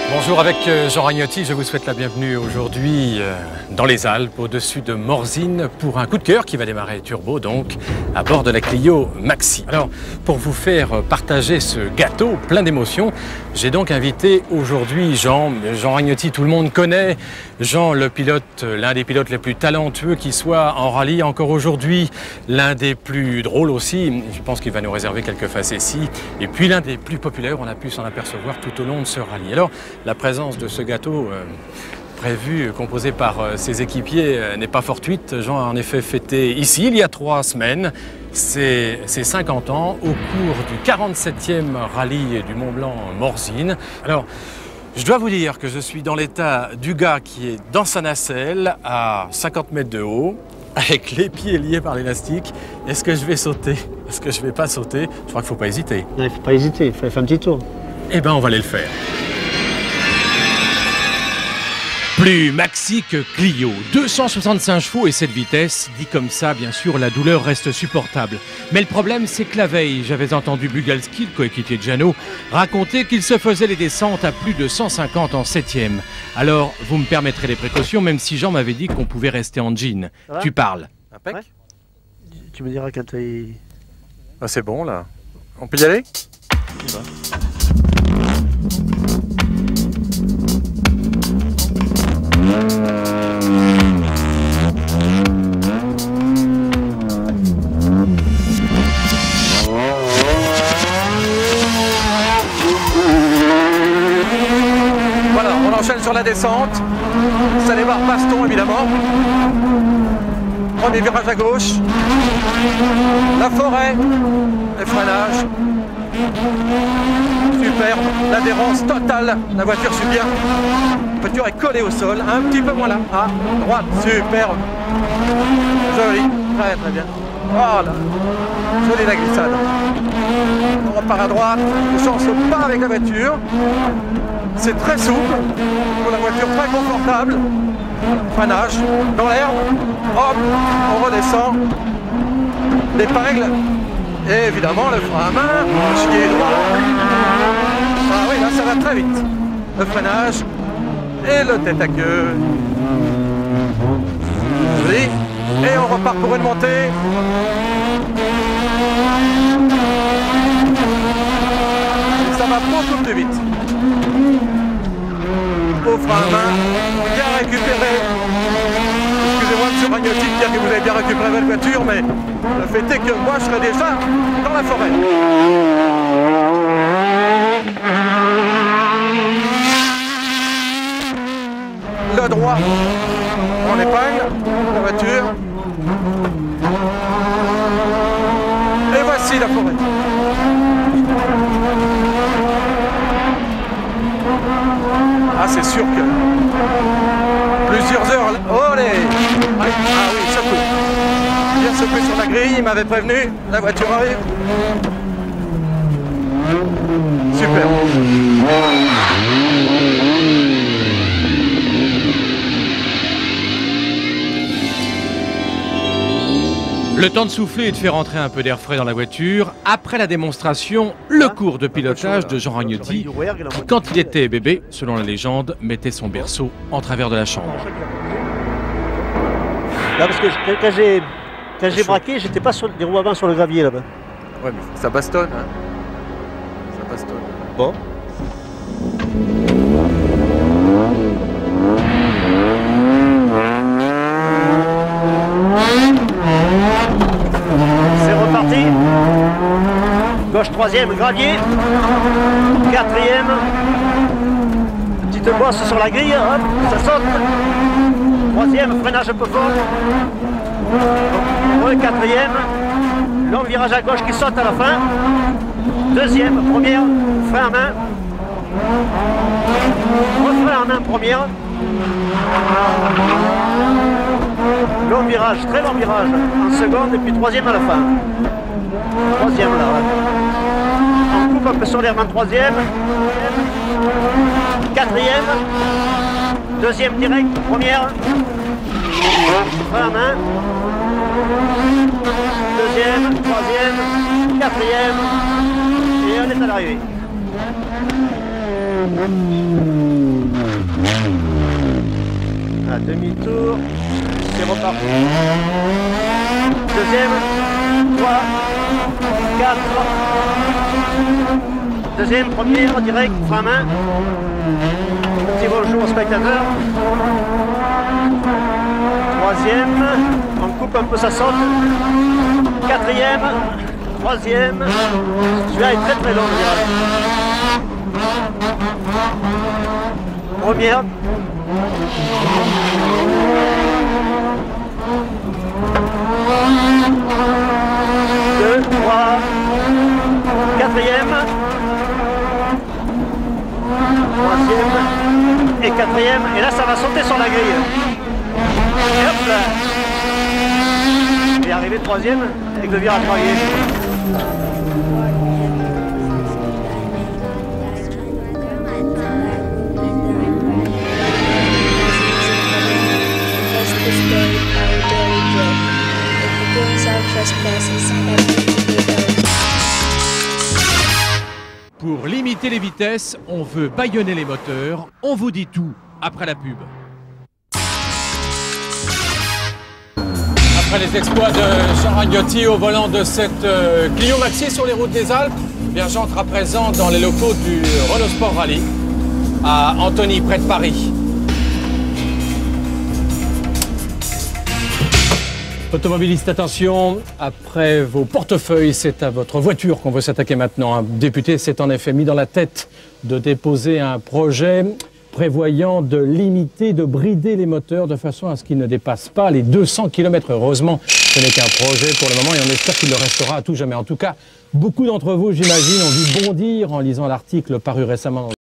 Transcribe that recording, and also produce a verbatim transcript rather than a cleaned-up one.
Bonjour, avec Jean Ragnotti, je vous souhaite la bienvenue aujourd'hui dans les Alpes, au-dessus de Morzine, pour un coup de cœur qui va démarrer turbo, donc, à bord de la Clio Maxi. Alors, pour vous faire partager ce gâteau plein d'émotions, j'ai donc invité aujourd'hui Jean. Jean Ragnotti, tout le monde connaît. Jean, le pilote, l'un des pilotes les plus talentueux qui soit en rallye encore aujourd'hui, l'un des plus drôles aussi. Je pense qu'il va nous réserver quelques facéties. Et puis l'un des plus populaires, on a pu s'en apercevoir tout au long de ce rallye. Alors, la présence de ce gâteau euh, prévu, composé par euh, ses équipiers, euh, n'est pas fortuite. Jean a en effet fêté ici, il y a trois semaines, ses, ses cinquante ans, au cours du quarante-septième rallye du Mont-Blanc-Morzine. Alors, je dois vous dire que je suis dans l'état du gars qui est dans sa nacelle, à cinquante mètres de haut, avec les pieds liés par l'élastique. Est-ce que je vais sauter? Est-ce que je vais pas sauter? Je crois qu'il ne faut pas hésiter. Non, il ne faut pas hésiter, il faut faire un petit tour. Eh bien, on va aller le faire. Plus Maxi que Clio, deux cent soixante-cinq chevaux et cette vitesse, dit comme ça, bien sûr, la douleur reste supportable. Mais le problème, c'est que la veille, j'avais entendu Bugalski, le coéquipier de Jeannot, raconter qu'il se faisait les descentes à plus de cent cinquante en septième. Alors, vous me permettrez les précautions, même si Jean m'avait dit qu'on pouvait rester en jean. Tu parles. Ouais. Tu me diras quand il... Ah, c'est bon, là. On peut y aller? Voilà, on enchaîne sur la descente. Ça démarre baston évidemment. Premier virage à gauche. La forêt. Les freinages. Superbe, l'adhérence totale, la voiture suit bien. La voiture est collée au sol, un petit peu moins là, à droite, superbe. Joli, très très bien. Voilà, jolie la glissade. On repart à droite, on change pas avec la voiture. C'est très souple, pour la voiture très confortable. Freinage, dans l'herbe, hop, on redescend. L'épingle. Et évidemment le frein à main, chier droit. Ah oui, là ça va très vite. Le freinage et le tête à queue. Joli. Et on repart pour une montée. Et ça va beaucoup plus vite. Au frein à main, bien récupéré. Excusez-moi, monsieur Ragnotti, de dire que vous avez bien récupéré votre voiture, mais le fait est que moi, je serais déjà dans la forêt. Le droit, on épingle la voiture. Et voici la forêt. Ah, c'est sûr que plusieurs heures... Oh les... Ah oui, ça peut. Bien secoué sur la grille, il m'avait prévenu. La voiture arrive. Super. Le temps de souffler et de faire entrer un peu d'air frais dans la voiture. Après la démonstration, le cours de pilotage de Jean Ragnotti, qui, quand il était bébé, selon la légende, mettait son berceau en travers de la chambre. Là, parce que quand j'ai quand j'ai braqué, j'étais pas sur des roues avant sur le gravier là-bas. Ouais, mais ça bastonne, hein. Ça bastonne. Bon. C'est reparti. Gauche troisième, gravier. Quatrième. Petite bosse sur la grille, hop, ça saute. Troisième, freinage un peu fort. Le quatrième. Long virage à gauche qui saute à la fin. Deuxième, première, frein à main. Refrein à main, première. Long virage, très long virage, en seconde et puis troisième à la fin. Troisième là. On coupe un peu sur l'air en troisième. Quatrième. Deuxième direct, première. Frein à main. Deuxième, troisième, quatrième. Et on est à l'arrivée. Voilà, demi-tour. C'est reparti. Deuxième, trois, quatre. Deuxième, première, direct, frein à main. Petit bonjour aux spectateurs. Troisième, on coupe un peu, ça saute. Quatrième, troisième. Celui-là est très très long, je dirais. Première. Deux, trois, quatrième, troisième et quatrième. Et là, ça va sauter sur la grille. Et hop là. Et arrivé troisième avec le virage varié. Pour limiter les vitesses, on veut bâillonner les moteurs. On vous dit tout après la pub. Après les exploits de Jean Ragnotti au volant de cette euh, Clio Maxi sur les routes des Alpes, eh bien j'entre à présent dans les locaux du Renault Sport Rally à Antony, près de Paris. Automobiliste, attention, après vos portefeuilles, c'est à votre voiture qu'on veut s'attaquer maintenant. Un député s'est en effet mis dans la tête de déposer un projet prévoyant de limiter, de brider les moteurs de façon à ce qu'ils ne dépassent pas les deux cents kilomètres. Heureusement, ce n'est qu'un projet pour le moment et on espère qu'il le restera à tout jamais. En tout cas, beaucoup d'entre vous, j'imagine, ont dû bondir en lisant l'article paru récemment dans